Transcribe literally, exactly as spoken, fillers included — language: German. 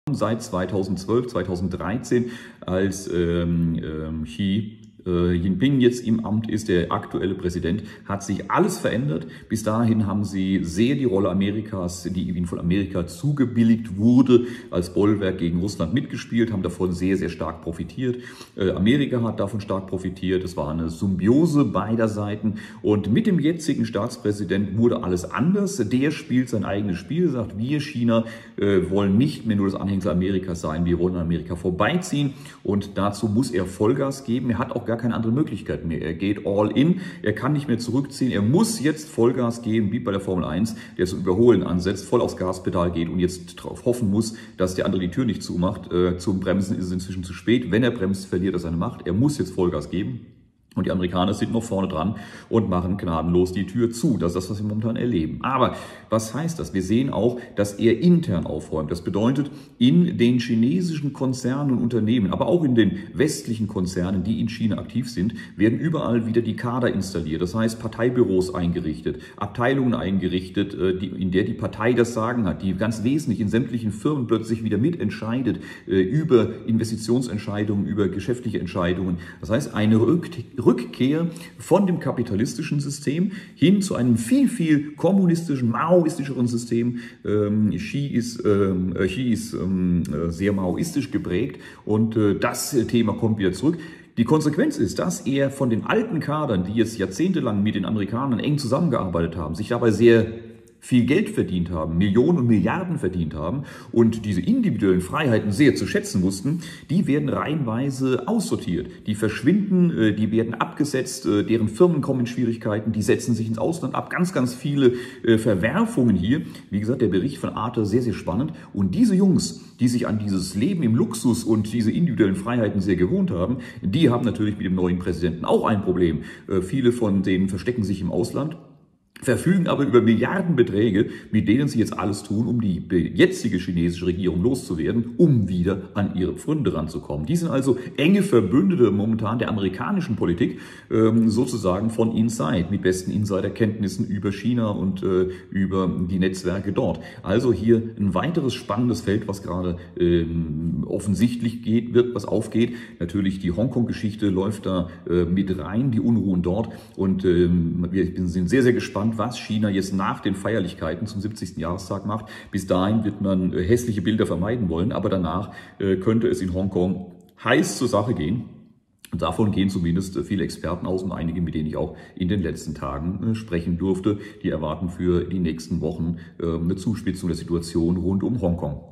seit zweitausendzwölf, zweitausenddreizehn, als ähm, ähm, Xi Jinping jetzt im Amt ist, der aktuelle Präsident, hat sich alles verändert. Bis dahin haben sie sehr die Rolle Amerikas, die ihnen von Amerika zugebilligt wurde, als Bollwerk gegen Russland mitgespielt, haben davon sehr, sehr stark profitiert. Amerika hat davon stark profitiert. Es war eine Symbiose beider Seiten. Und mit dem jetzigen Staatspräsidenten wurde alles anders. Der spielt sein eigenes Spiel, sagt, wir China wollen nicht mehr nur das Anhängsel Amerikas sein, wir wollen an Amerika vorbeiziehen. Und dazu muss er Vollgas geben. Er hat auch gar keine andere Möglichkeit mehr. Er geht all in, er kann nicht mehr zurückziehen, er muss jetzt Vollgas geben, wie bei der Formel eins, der zum Überholen ansetzt, voll aufs Gaspedal geht und jetzt darauf hoffen muss, dass der andere die Tür nicht zumacht. Äh, zum Bremsen ist es inzwischen zu spät. Wenn er bremst, verliert er seine Macht. Er muss jetzt Vollgas geben. Und die Amerikaner sind noch vorne dran und machen gnadenlos die Tür zu. Das ist das, was wir momentan erleben. Aber was heißt das? Wir sehen auch, dass er intern aufräumt. Das bedeutet, in den chinesischen Konzernen und Unternehmen, aber auch in den westlichen Konzernen, die in China aktiv sind, werden überall wieder die Kader installiert. Das heißt, Parteibüros eingerichtet, Abteilungen eingerichtet, in der die Partei das Sagen hat, die ganz wesentlich in sämtlichen Firmen plötzlich wieder mitentscheidet über Investitionsentscheidungen, über geschäftliche Entscheidungen. Das heißt, eine Rückkehr Rückkehr von dem kapitalistischen System hin zu einem viel, viel kommunistischen, maoistischeren System. Ähm, Xi ist, ähm, Xi ist ähm, sehr maoistisch geprägt und äh, das Thema kommt wieder zurück. Die Konsequenz ist, dass er von den alten Kadern, die jetzt jahrzehntelang mit den Amerikanern eng zusammengearbeitet haben, sich dabei sehr viel Geld verdient haben, Millionen und Milliarden verdient haben und diese individuellen Freiheiten sehr zu schätzen wussten, die werden reihenweise aussortiert. Die verschwinden, die werden abgesetzt, deren Firmen kommen in Schwierigkeiten, die setzen sich ins Ausland ab. Ganz, ganz viele Verwerfungen hier. Wie gesagt, der Bericht von Arte sehr, sehr spannend. Und diese Jungs, die sich an dieses Leben im Luxus und diese individuellen Freiheiten sehr gewohnt haben, die haben natürlich mit dem neuen Präsidenten auch ein Problem. Viele von denen verstecken sich im Ausland, verfügen aber über Milliardenbeträge, mit denen sie jetzt alles tun, um die jetzige chinesische Regierung loszuwerden, um wieder an ihre Pfründe ranzukommen. Die sind also enge Verbündete momentan der amerikanischen Politik, sozusagen von Inside, mit besten Insiderkenntnissen über China und äh, über die Netzwerke dort. Also hier ein weiteres spannendes Feld, was gerade ähm, offensichtlich geht, wird, was aufgeht. Natürlich die Hongkong-Geschichte läuft da äh, mit rein, die Unruhen dort. Und ähm, wir sind sehr, sehr gespannt, was China jetzt nach den Feierlichkeiten zum siebzigsten Jahrestag macht. Bis dahin wird man äh, hässliche Bilder vermeiden wollen, aber danach äh, könnte es in Hongkong heiß zur Sache gehen. Und davon gehen zumindest viele Experten aus und einige, mit denen ich auch in den letzten Tagen äh, sprechen durfte. Die erwarten für die nächsten Wochen äh, eine Zuspitzung der Situation rund um Hongkong.